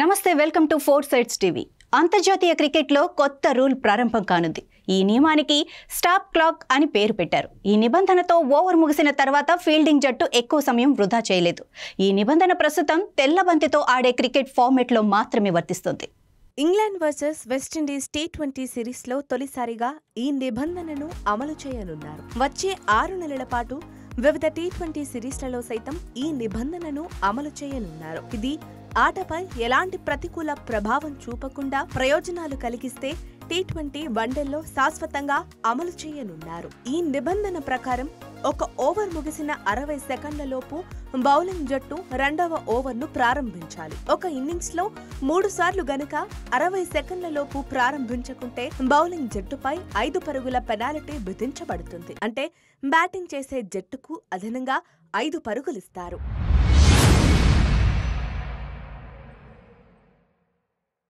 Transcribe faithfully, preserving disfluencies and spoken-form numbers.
నమస్తే welcome to four sides TV. అంతర్జాతీయ క్రికెట్లో కొత్త రూల్ ప్రారంభం కానుంది. ఈ నియమానికి స్టాప్ క్లాక్ అని పేరు పెట్టారు. ఈ నిబంధనతో ఓవర్ ముగిసిన తర్వాత ఫీల్డింగ్ జట్టు ఎక్కువ సమయం వృధా చేయలేదు. ఈ నిబంధన ప్రస్తుతం తెల్లబంతితో ఆడే క్రికెట్ ఫార్మెట్లో మాత్రమే వర్తిస్తుంది. England versus West Indies T twenty సిరీస్లో తొలిసారిగా ఈ నిబంధనను అమలు చేయనున్నారు. వచ్చే ఆరు నెలల పాటు వివిధ టీ ట్వంటీ సిరీస్లలో సైతం ఈ నిబంధనను అమలు చేయనున్నారు. ఇది ఆటపై ఎలాంటి ప్రతికూల ప్రభావం చూపకుండా ప్రయోజనాలు కలిగిస్తే టీ ట్వంటీ వన్డేల్లో శాశ్వతంగా అమలు చేయనున్నారు. ఈ నిబంధన ప్రకారం ఒక ఓవర్ ముగిసిన అరవై సెకండ్లలోపు బౌలింగ్ జట్టు రెండవ ఓవర్ను ప్రారంభించాలి. ఒక ఇన్నింగ్స్ లో మూడు సార్లు గనుక అరవై సెకండ్లలోపు ప్రారంభించకుంటే బౌలింగ్ జట్టుపై ఐదు పరుగుల పెనాల్టీ విధించబడుతుంది. అంటే బ్యాటింగ్ చేసే జట్టుకు అదనంగా ఐదు పరుగులిస్తారు.